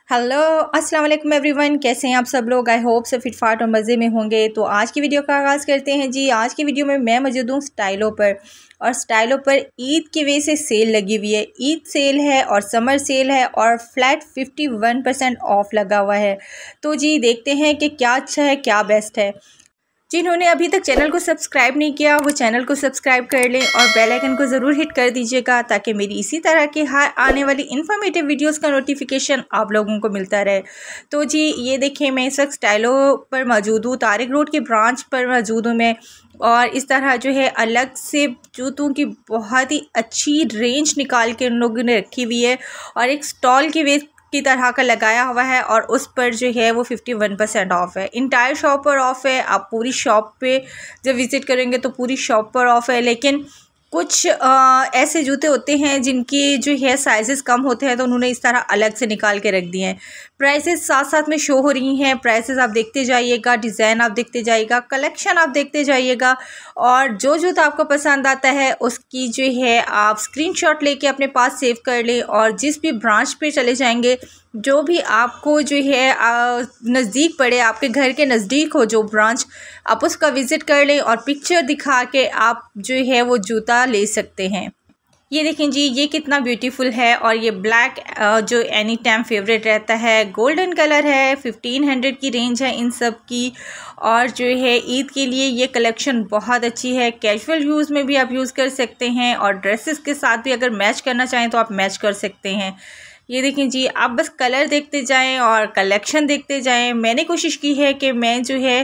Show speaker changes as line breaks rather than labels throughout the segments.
Hello अस्सलाम वालेकुम everyone, कैसे हैं आप सब लोग। आई होप सब फिटफाट और मज़े में होंगे। तो आज की वीडियो का आगाज़ करते हैं जी। आज की वीडियो में मैं मौजूद हूँ स्टाइलों पर, और स्टाइलों पर ईद की वजह से सेल लगी हुई है। ईद सेल है और समर सेल है और फ्लैट 51% ऑफ लगा हुआ है। तो जी देखते हैं कि क्या अच्छा है, क्या बेस्ट है। जिन्होंने अभी तक चैनल को सब्सक्राइब नहीं किया वो चैनल को सब्सक्राइब कर लें और बेल आइकन को ज़रूर हिट कर दीजिएगा, ताकि मेरी इसी तरह के हर आने वाली इन्फॉर्मेटिव वीडियोस का नोटिफिकेशन आप लोगों को मिलता रहे। तो जी ये देखिए, मैं इस वक्त स्टाइलों पर मौजूद हूँ, तारिक रोड के ब्रांच पर मौजूद हूँ मैं। और इस तरह जो है अलग से जूतों की बहुत ही अच्छी रेंज निकाल के उन लोगों ने रखी हुई है, और एक स्टॉल की तरह का लगाया हुआ है, और उस पर जो है वो 51% ऑफ़ है। इंटायर शॉप पर ऑफ़ है। आप पूरी शॉप पे जब विज़िट करेंगे तो पूरी शॉप पर ऑफ़ है। लेकिन कुछ ऐसे जूते होते हैं जिनकी जो है साइज़ेस कम होते हैं, तो उन्होंने इस तरह अलग से निकाल के रख दिए हैं। प्राइसेस साथ साथ में शो हो रही हैं। प्राइसेस आप देखते जाइएगा, डिज़ाइन आप देखते जाइएगा, कलेक्शन आप देखते जाइएगा, और जो जूता आपको पसंद आता है उसकी जो है आप स्क्रीनशॉट लेके अपने पास सेव कर लें, और जिस भी ब्रांच पे चले जाएंगे, जो भी आपको जो है नज़दीक पड़े, आपके घर के नज़दीक हो जो ब्रांच, आप उसका विज़िट कर लें और पिक्चर दिखा के आप जो है वो जूता ले सकते हैं। ये देखें जी, ये कितना ब्यूटीफुल है, और ये ब्लैक जो एनी टाइम फेवरेट रहता है। गोल्डन कलर है, 1500 की रेंज है इन सब की। और जो है ईद के लिए ये कलेक्शन बहुत अच्छी है। कैजुअल यूज़ में भी आप यूज़ कर सकते हैं, और ड्रेसेस के साथ भी अगर मैच करना चाहें तो आप मैच कर सकते हैं। ये देखें जी, आप बस कलर देखते जाएं और कलेक्शन देखते जाएं। मैंने कोशिश की है कि मैं जो है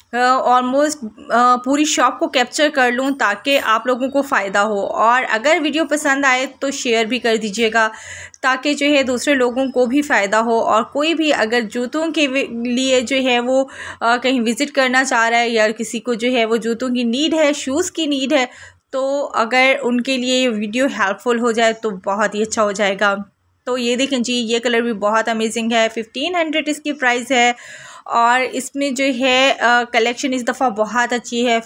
ऑलमोस्ट पूरी शॉप को कैप्चर कर लूं, ताकि आप लोगों को फ़ायदा हो। और अगर वीडियो पसंद आए तो शेयर भी कर दीजिएगा, ताकि जो है दूसरे लोगों को भी फ़ायदा हो। और कोई भी अगर जूतों के लिए जो है वो कहीं विज़िट करना चाह रहा है, या किसी को जो है वो जूतों की नीड है, शूज़ की नीड है, तो अगर उनके लिए ये वीडियो हेल्पफुल हो जाए तो बहुत ही अच्छा हो जाएगा। तो ये देखें जी, ये कलर भी बहुत अमेजिंग है। 1500 इसकी प्राइस है, और इसमें जो है कलेक्शन इस दफ़ा बहुत अच्छी है।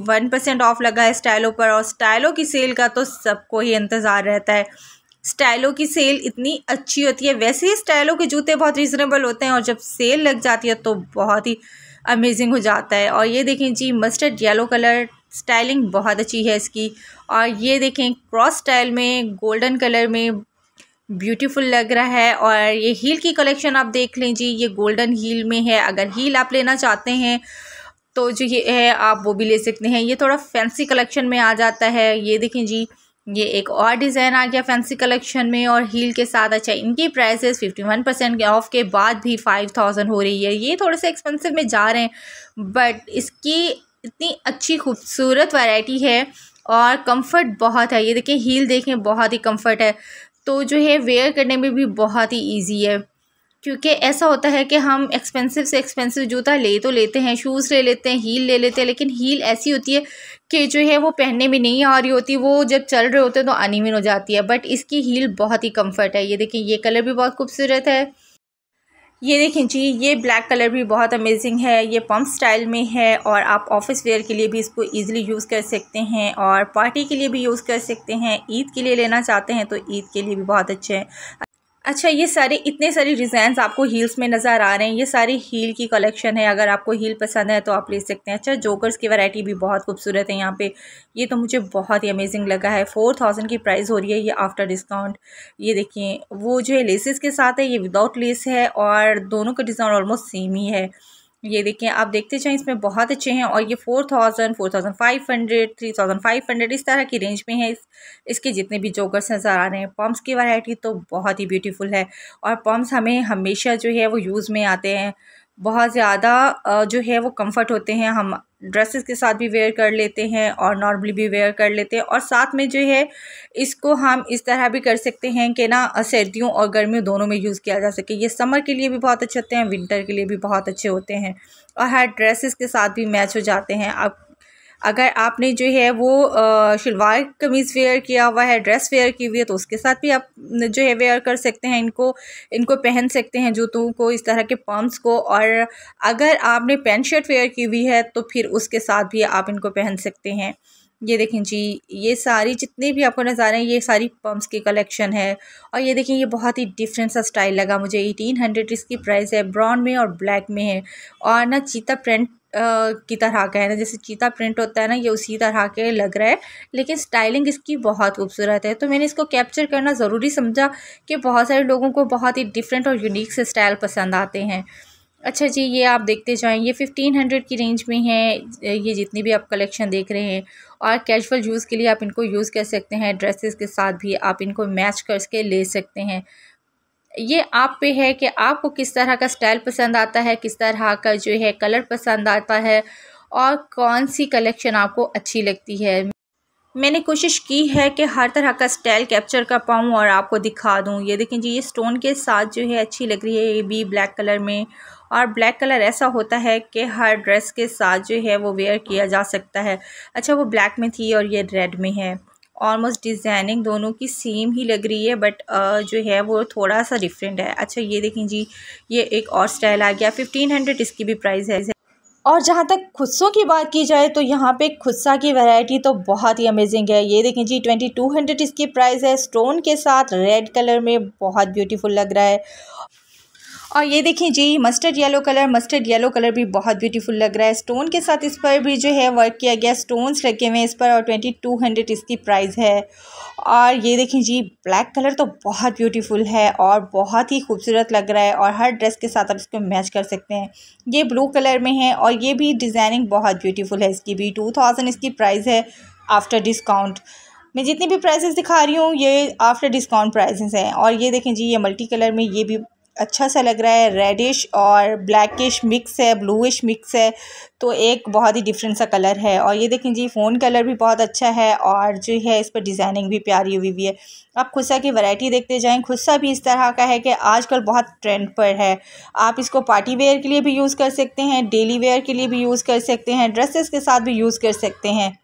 51% ऑफ लगा है स्टाइलों पर, और स्टाइलों की सेल का तो सबको ही इंतज़ार रहता है। स्टाइलों की सेल इतनी अच्छी होती है। वैसे ही स्टाइलों के जूते बहुत रीज़नेबल होते हैं, और जब सेल लग जाती है तो बहुत ही अमेजिंग हो जाता है। और ये देखें जी, मस्टर्ड येलो कलर, स्टाइलिंग बहुत अच्छी है इसकी। और ये देखें क्रॉस स्टाइल में गोल्डन कलर में ब्यूटीफुल लग रहा है। और ये हील की कलेक्शन आप देख लें जी, ये गोल्डन हील में है। अगर हील आप लेना चाहते हैं तो जो ये है आप वो भी ले सकते हैं। ये थोड़ा फैंसी कलेक्शन में आ जाता है। ये देखें जी, ये एक और डिज़ाइन आ गया फैंसी कलेक्शन में और हील के साथ। अच्छा, इनकी प्राइसेस 51% ऑफ के बाद भी 5000 हो रही है। ये थोड़े से एक्सपेंसिव में जा रहे हैं, बट इसकी इतनी अच्छी खूबसूरत वैरायटी है, और कंफर्ट बहुत है। ये देखें, हील देखें, बहुत ही कंफर्ट है। तो जो है वेयर करने में भी बहुत ही इजी है, क्योंकि ऐसा होता है कि हम एक्सपेंसिव से एक्सपेंसिव जूता ले तो लेते हैं, शूज़ ले लेते हैं, हील ले लेते हैं, लेकिन हील ऐसी होती है कि जो है वो पहनने में नहीं आ रही होती, वो जब चल रहे होते हैं तो अनइवन हो जाती है। बट इसकी हील बहुत ही कंफर्ट है। ये देखें, ये कलर भी बहुत खूबसूरत है। ये देखें जी, ये ब्लैक कलर भी बहुत अमेजिंग है। ये पम्प स्टाइल में है, और आप ऑफिस वेयर के लिए भी इसको इजीली यूज़ कर सकते हैं, और पार्टी के लिए भी यूज़ कर सकते हैं। ईद के लिए लेना चाहते हैं तो ईद के लिए भी बहुत अच्छे हैं। अच्छा, ये सारे इतने सारे डिज़ाइंस आपको हील्स में नज़र आ रहे हैं। ये सारी हील की कलेक्शन है। अगर आपको हील पसंद है तो आप ले सकते हैं। अच्छा, जोकर्स की वैरायटी भी बहुत खूबसूरत है यहाँ पे। ये तो मुझे बहुत ही अमेजिंग लगा है। 4000 की प्राइस हो रही है ये आफ्टर डिस्काउंट। ये देखिए, वो जो है लेसेस के साथ है, ये विदाउट लेस है, और दोनों का डिज़ाइन ऑलमोस्ट सेम ही है। ये देखिए, आप देखते जाएं, इसमें बहुत अच्छे हैं। और ये 4000, 4500, 3500 इस तरह की रेंज में है। इसके जितने भी जोकर्स नज़र आ रहे हैं, पम्प्स की वैरायटी तो बहुत ही ब्यूटीफुल है। और पम्प्स हमें हमेशा जो है वो यूज़ में आते हैं। बहुत ज़्यादा जो है वो कंफर्ट होते हैं। हम ड्रेसेस के साथ भी वेयर कर लेते हैं, और नॉर्मली भी वेयर कर लेते हैं। और साथ में जो है इसको हम इस तरह भी कर सकते हैं कि ना सर्दियों और गर्मियों दोनों में यूज़ किया जा सके। ये समर के लिए भी बहुत अच्छे होते हैं, विंटर के लिए भी बहुत अच्छे होते हैं, और हर ड्रेसेस के साथ भी मैच हो जाते हैं। अब अगर आपने जो है वो शलवार कमीज़ वेयर किया हुआ है, ड्रेस वेयर की हुई है, तो उसके साथ भी आप जो है वेयर कर सकते हैं। इनको पहन सकते हैं जूतों को, इस तरह के पम्प्स को। और अगर आपने पैंट शर्ट वेयर की हुई है तो फिर उसके साथ भी आप इनको पहन सकते हैं। ये देखें जी, ये सारी जितने भी आपको नज़र आ रहे हैं ये सारी पम्प्स की कलेक्शन है। और ये देखें ये बहुत ही डिफरेंट सा स्टाइल लगा मुझे। 1800 इसकी प्राइस है। ब्राउन में और ब्लैक में है और ना चीता प्रिंट की तरह का है ना, जैसे चीता प्रिंट होता है ना, ये उसी तरह के लग रहा है। लेकिन स्टाइलिंग इसकी बहुत खूबसूरत है, तो मैंने इसको कैप्चर करना ज़रूरी समझा कि बहुत सारे लोगों को बहुत ही डिफरेंट और यूनिक से स्टाइल पसंद आते हैं। अच्छा जी, ये आप देखते जाएं, ये 1500 की रेंज में है। ये जितनी भी आप कलेक्शन देख रहे हैं, और कैजुअल यूज़ के लिए आप इनको यूज़ कर सकते हैं। ड्रेसेस के साथ भी आप इनको मैच करके ले सकते हैं। ये आप पे है कि आपको किस तरह का स्टाइल पसंद आता है, किस तरह का जो है कलर पसंद आता है, और कौन सी कलेक्शन आपको अच्छी लगती है। मैंने कोशिश की है कि हर तरह का स्टाइल कैप्चर कर पाऊँ और आपको दिखा दूँ। ये देखें जी, ये स्टोन के साथ जो है अच्छी लग रही है, ये भी ब्लैक कलर में। और ब्लैक कलर ऐसा होता है कि हर ड्रेस के साथ जो है वो वेयर किया जा सकता है। अच्छा, वो ब्लैक में थी और ये रेड में है। ऑलमोस्ट डिज़ाइनिंग दोनों की सेम ही लग रही है, बट जो है वो थोड़ा सा डिफरेंट है। अच्छा, ये देखें जी, ये एक और स्टाइल आ गया। 1500 इसकी भी प्राइस है। और जहाँ तक खुस्सों की बात की जाए तो यहाँ पे खुस्सा की वैरायटी तो बहुत ही अमेजिंग है। ये देखें जी, 2200 इसकी प्राइस है। स्टोन के साथ रेड कलर में बहुत ब्यूटीफुल लग रहा है। और ये देखें जी, मस्टर्ड येलो कलर भी बहुत ब्यूटीफुल लग रहा है। स्टोन के साथ इस पर भी जो है वर्क किया गया, स्टोन्स रखे हुए हैं इस पर, और 2200 इसकी प्राइस है। और ये देखें जी, ब्लैक कलर तो बहुत ब्यूटीफुल है और बहुत ही खूबसूरत लग रहा है, और हर ड्रेस के साथ आप इसको मैच कर सकते हैं। ये ब्लू कलर में है और ये भी डिज़ाइनिंग बहुत ब्यूटीफुल है। इसकी भी 2000 इसकी प्राइस है आफ्टर डिस्काउंट। मैं जितनी भी प्राइसेस दिखा रही हूँ ये आफ्टर डिस्काउंट प्राइसेस हैं। और ये देखें जी, ये मल्टी कलर में, ये भी अच्छा सा लग रहा है। रेडिश और ब्लैकिश मिक्स है, ब्लूइश मिक्स है, तो एक बहुत ही डिफरेंट सा कलर है। और ये देखें जी, फ़ोन कलर भी बहुत अच्छा है और जो है इस पर डिज़ाइनिंग भी प्यारी हुई है। आप खुस्सा की वैरायटी देखते जाएं। खुस्सा भी इस तरह का है कि आजकल बहुत ट्रेंड पर है। आप इसको पार्टी वेयर के लिए भी यूज़ कर सकते हैं, डेली वेयर के लिए भी यूज़ कर सकते हैं, ड्रेसेस के साथ भी यूज़ कर सकते हैं।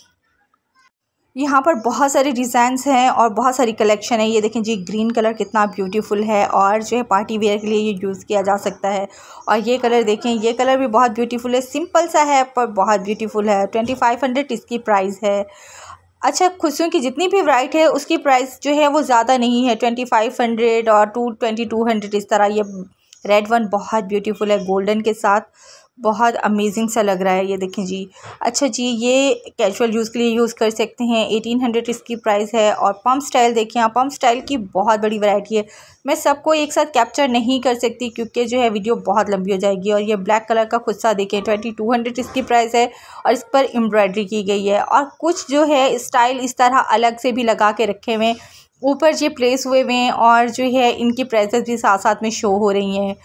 यहाँ पर बहुत सारे डिज़ाइंस हैं और बहुत सारी कलेक्शन है। ये देखें जी, ग्रीन कलर कितना ब्यूटीफुल है और जो है पार्टी वेयर के लिए ये यूज़ किया जा सकता है। और ये कलर देखें, ये कलर भी बहुत ब्यूटीफुल है। सिंपल सा है पर बहुत ब्यूटीफुल है। 2500 इसकी प्राइस है। अच्छा, खुशियों की जितनी भी वैरायटी है उसकी प्राइस जो है वो ज़्यादा नहीं है, 2500 और 2200 इस तरह। ये रेड वन बहुत ब्यूटीफुल है, गोल्डन के साथ बहुत अमेजिंग सा लग रहा है। ये देखें जी। अच्छा जी, ये कैजुअल यूज़ के लिए यूज़ कर सकते हैं। 1800 इसकी प्राइस है। और पम्प स्टाइल देखें आप, पम्प स्टाइल की बहुत बड़ी वैरायटी है। मैं सबको एक साथ कैप्चर नहीं कर सकती क्योंकि जो है वीडियो बहुत लंबी हो जाएगी। और ये ब्लैक कलर का खुस्सा देखें, 2200 इसकी प्राइस है और इस पर एम्ब्रॉयडरी की गई है। और कुछ जो है स्टाइल इस तरह अलग से भी लगा के रखे हुए हैं, ऊपर ये प्लेस हुए हुए हैं, और जो है इनकी प्राइसेस भी साथ साथ में शो हो रही हैं।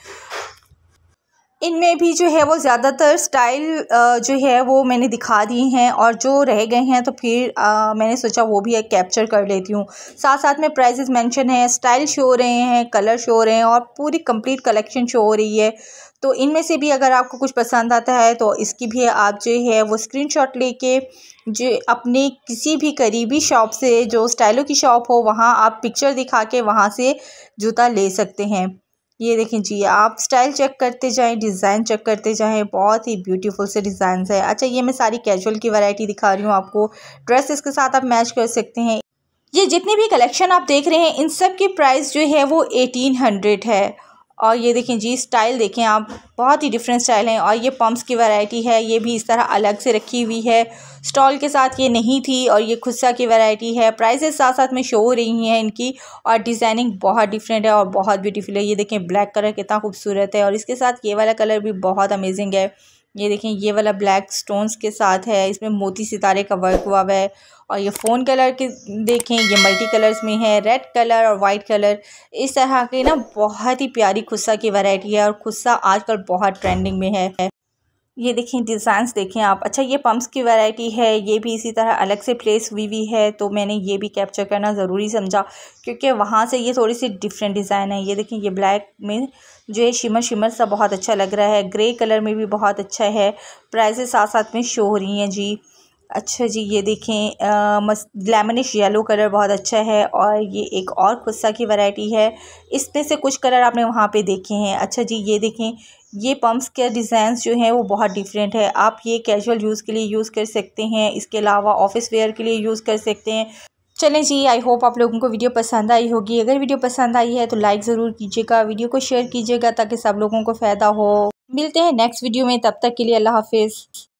इनमें भी जो है वो ज़्यादातर स्टाइल जो है वो मैंने दिखा दी हैं, और जो रह गए हैं तो फिर मैंने सोचा वो भी एक कैप्चर कर लेती हूँ। साथ साथ में प्राइसेस मेंशन है, स्टाइल शो हो रहे हैं, कलर शो हो रहे हैं, और पूरी कंप्लीट कलेक्शन शो हो रही है। तो इनमें से भी अगर आपको कुछ पसंद आता है तो इसकी भी आप जो है वो स्क्रीनशॉट लेके जो अपने किसी भी करीबी शॉप से, जो स्टाइलों की शॉप हो, वहाँ आप पिक्चर दिखा के वहाँ से जूता ले सकते हैं। ये देखें जी, आप स्टाइल चेक करते जाएं, डिज़ाइन चेक करते जाएं, बहुत ही ब्यूटीफुल से डिज़ाइंस है। अच्छा, ये मैं सारी कैजुअल की वैरायटी दिखा रही हूँ आपको, ड्रेसेस के साथ आप मैच कर सकते हैं। ये जितनी भी कलेक्शन आप देख रहे हैं इन सब की प्राइस जो है वो 1800 है। और ये देखें जी, स्टाइल देखें आप, बहुत ही डिफरेंट स्टाइल हैं। और ये पम्प्स की वैरायटी है, ये भी इस तरह अलग से रखी हुई है, स्टॉल के साथ ये नहीं थी। और ये खुस्सा की वैरायटी है, प्राइसेस साथ साथ में शो हो रही हैं इनकी, और डिज़ाइनिंग बहुत डिफरेंट है और बहुत ब्यूटीफुल है। ये देखें ब्लैक कलर कितना खूबसूरत है, और इसके साथ ये वाला कलर भी बहुत अमेजिंग है। ये देखें, ये वाला ब्लैक स्टोन्स के साथ है, इसमें मोती सितारे का वर्क हुआ हुआ है। और ये फ़ोन कलर के देखें, ये मल्टी कलर्स में है, रेड कलर और वाइट कलर। इस तरह की ना बहुत ही प्यारी खुस्सा की वैरायटी है, और खुस्सा आजकल बहुत ट्रेंडिंग में है। ये देखें, डिज़ाइंस देखें आप। अच्छा, ये पम्प्स की वैरायटी है, ये भी इसी तरह अलग से प्लेस हुई हुई है, तो मैंने ये भी कैप्चर करना ज़रूरी समझा क्योंकि वहाँ से ये थोड़ी सी डिफरेंट डिज़ाइन है। ये देखें, ये ब्लैक में जो है शिमर शिमर सा बहुत अच्छा लग रहा है, ग्रे कलर में भी बहुत अच्छा है। प्राइसेस साथ साथ में शो हो रही हैं जी। अच्छा जी, ये देखें मस्त लेमनिश येलो कलर बहुत अच्छा है। और ये एक और कुस्सा की वैरायटी है, इसमें से कुछ कलर आपने वहाँ पे देखे हैं। अच्छा जी, ये देखें, ये पम्प्स के डिज़ाइंस जो हैं वो बहुत डिफरेंट है। आप ये कैजुअल यूज़ के लिए यूज़ कर सकते हैं, इसके अलावा ऑफिस वेयर के लिए यूज़ कर सकते हैं। चलें जी, आई होप आप लोगों को वीडियो पसंद आई होगी। अगर वीडियो पसंद आई है तो लाइक ज़रूर कीजिएगा, वीडियो को शेयर कीजिएगा ताकि सब लोगों को फ़ायदा हो। मिलते हैं नेक्स्ट वीडियो में, तब तक के लिए अल्लाह हाफिज़।